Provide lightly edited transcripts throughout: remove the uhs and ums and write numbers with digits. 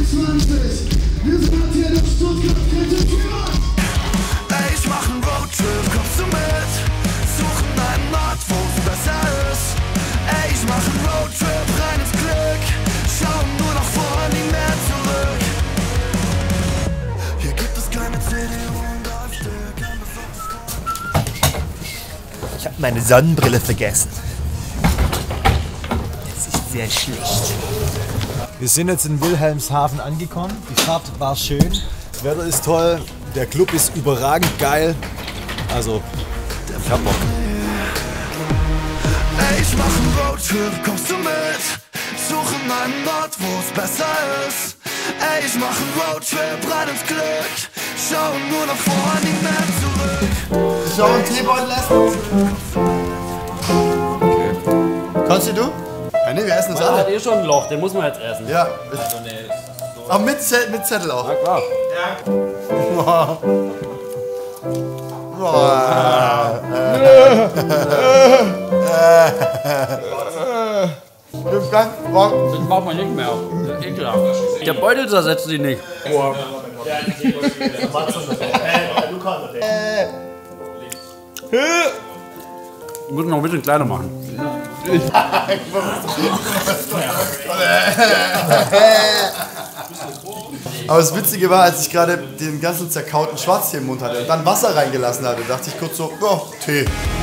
Wir sind hier in Stuttgart, ey, ich mach einen Roadtrip, kommst du mit? Suchen einen Ort, wo es besser ist. Ey, ich mach einen Roadtrip, rein ins Glück. Schauen nur nach vor, nie mehr zurück. Hier gibt es keine CDU und AfD. Ich habe meine Sonnenbrille vergessen. Das ist sehr schlecht. Wir sind jetzt in Wilhelmshaven angekommen. Die Fahrt war schön. Das Wetter ist toll. Der Club ist überragend geil. Also, ich hab Bock. Ey, ich mach einen Roadtrip, kommst du mit? Suchen einen Ort, wo es besser ist. Ey, ich mach einen Roadtrip, rein ins Glück. Schauen nur nach vor, nie mehr zurück. So, ein Teebeutel essen. Okay. Kannst du? Ja, nee, wir essen das Der alle. hat eh schon ein Loch, den muss man jetzt essen. Ja. Also, nee, so. Aber mit Zettel auch. Na klar. Das macht man nicht mehr. Das ist ekelhaft. Der Beutel zersetzt sie nicht. Boah. Ich muss noch ein bisschen kleiner machen. Aber das Witzige war, als ich gerade den ganzen zerkauten Schwarztee im Mund hatte und dann Wasser reingelassen hatte, dachte ich kurz so, oh, Tee.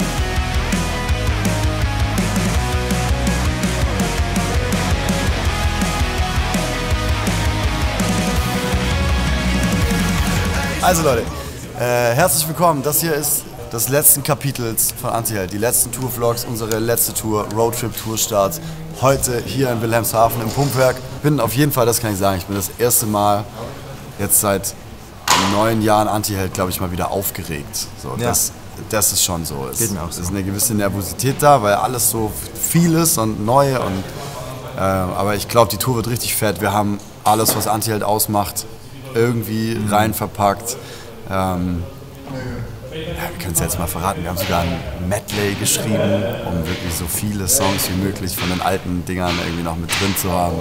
Also Leute, herzlich willkommen. Das hier ist das letzte Kapitel von Antiheld. Die letzten Tour-Vlogs, unsere letzte Tour, Roadtrip-Tour-Start. Heute hier in Wilhelmshaven im Pumpwerk. Bin auf jeden Fall, das kann ich sagen, ich bin das erste Mal jetzt seit 9 Jahren Antiheld, glaube ich, mal wieder aufgeregt. So, Ja. das ist schon so. Es Geht mir auch so. ist eine gewisse Nervosität da, weil alles so viel ist und neu. Und, aber ich glaube, die Tour wird richtig fett. Wir haben alles, was Antiheld ausmacht, irgendwie rein verpackt. Ja, wir können es jetzt mal verraten, wir haben sogar ein Medley geschrieben, um wirklich so viele Songs wie möglich von den alten Dingern irgendwie noch mit drin zu haben.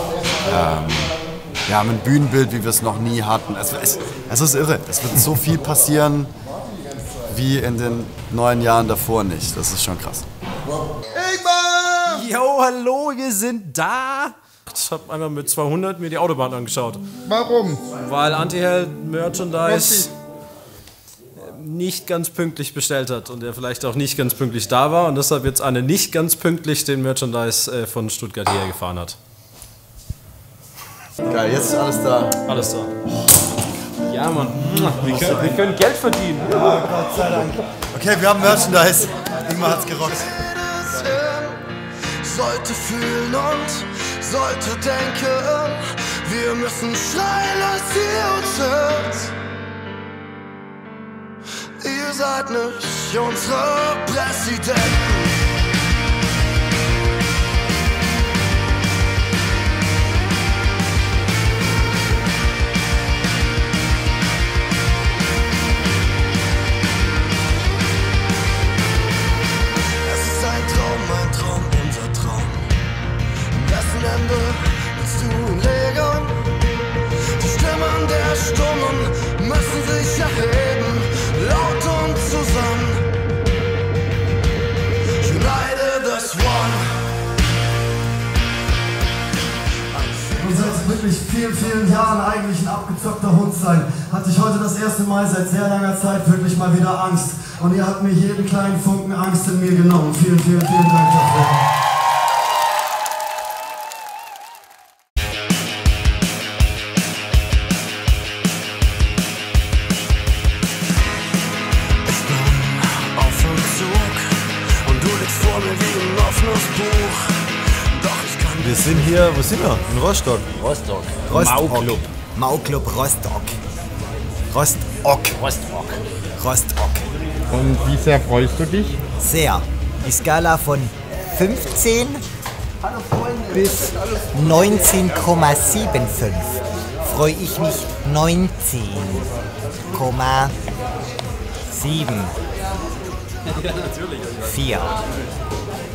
Wir haben ein Bühnenbild, wie wir es noch nie hatten. Es ist irre, es wird so viel passieren wie in den 9 Jahren davor nicht. Das ist schon krass. Jo, hallo, wir sind da. Ich habe einmal mit 200 mir die Autobahn angeschaut. Warum? Weil Antiheld Merchandise nicht ganz pünktlich bestellt hat und er vielleicht auch nicht ganz pünktlich da war und deshalb jetzt Anne nicht ganz pünktlich den Merchandise von Stuttgart hierher gefahren hat. Geil, jetzt ist alles da. Alles da. Ja, Mann. Wir können Geld verdienen. Ja, Gott sei Dank. Okay, wir haben Merchandise. Ingmar hat's gerockt. Sollte fühlen und sollte denken, wir müssen schreien, als ihr uns hört. Ihr seid nicht unsere Präsidenten. Es ist ein Traum, unser Traum. Dessen Ende willst du ihn legen? Die Stimmen der Stummen müssen sich erheben, laut und zusammen. United as one. Und seit wirklich vielen Jahren eigentlich ein abgezockter Hund sein, hatte ich heute das erste Mal seit sehr langer Zeit wirklich mal wieder Angst. Und ihr habt mir jeden kleinen Funken Angst in mir genommen. Vielen Dank dafür. Auf dem Zug und du liegst vor mir wie ein offenes Buch. Doch ich kann Wir sind hier, wo sind wir? In Rostock. Rostock. Rostock. Mauclub Rostock. Rostock. Rostock. Rostock. Und wie sehr freust du dich? Sehr. Die Skala von 15 bis 19,75 freue ich mich 19,7. 4,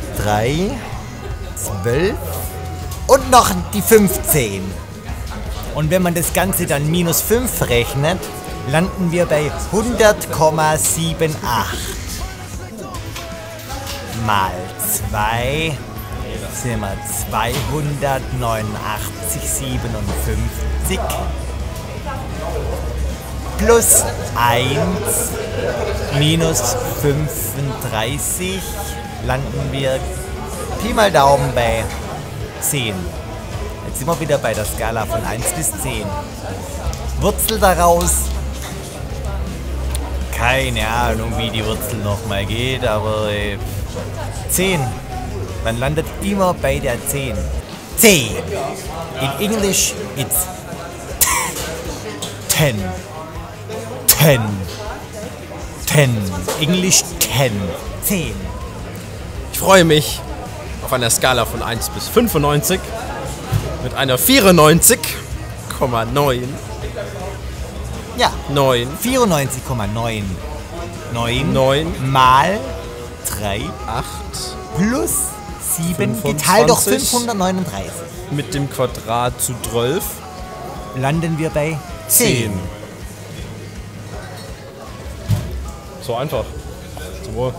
3, 12 und noch die 15. Und wenn man das Ganze dann minus 5 rechnet, landen wir bei 100,78. Mal 2 sind wir 289,57. Plus 1 minus 35 landen wir Pi mal Daumen bei 10. Jetzt sind wir wieder bei der Skala von 1 bis 10. Wurzel daraus, keine Ahnung, wie die Wurzel nochmal geht, aber 10. Man landet immer bei der 10. 10. In English it's 10. 10. 10. English 10. 10. Ich freue mich auf einer Skala von 1 bis 95 mit einer 94,9. Ja. 9. 94,9. 9 mal 3 8 plus 7 25 geteilt durch 539. mit dem Quadrat zu 12 landen wir bei 10. So einfach. Zum Wohl.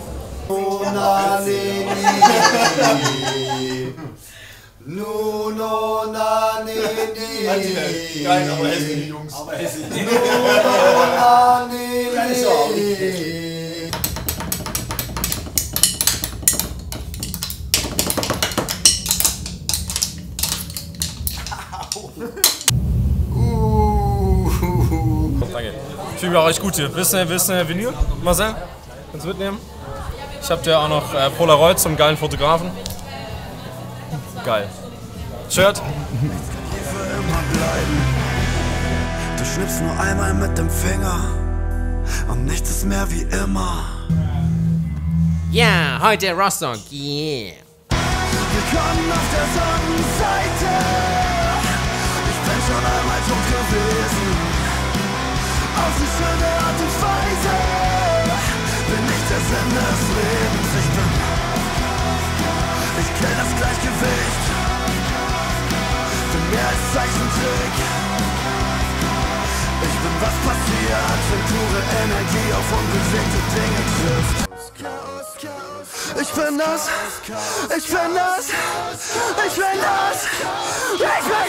Geil, aber hässliche Jungs. Aber hässliche. Danke. Ich fühle mich auch echt gut hier. Willst du eine Vinyl, Marcel? Kannst du mitnehmen? Ich hab dir auch noch Polaroid zum geilen Fotografen. Geil. Shirt? Du schnippst nur einmal mit dem Finger und nichts ist mehr wie immer. Ja, heute Rostock, yeah. Willkommen auf der Sonnenseite. Ich bin schon einmal tot gewesen. Auf die schöne Art und Weise bin ich der Sinn des Lebens. Ich kenn das Gleichgewicht. Bin mehr als Zeichentrick. Ich bin, was passiert, wenn pure Energie auf unbewegte Dinge trifft. Ich bin das, ich bin das, ich bin das, ich bin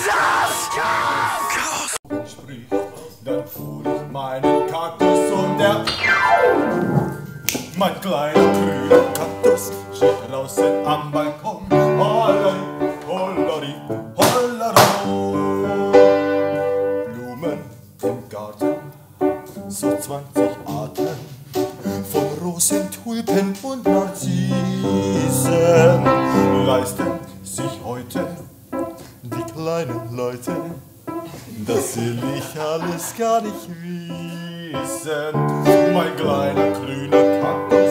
das! Sprich, dann fuhr ich meinen Kaktus und mein kleiner grüner Kaktus steht draußen am Balkon. Hollari, hollari, hollaro. Blumen im Garten, so 20 Arten von Rosen, Tulpen und Narzissen leisten sich heute die kleinen Leute. Das will ich alles gar nicht wissen. Mein kleiner grüner Kaktus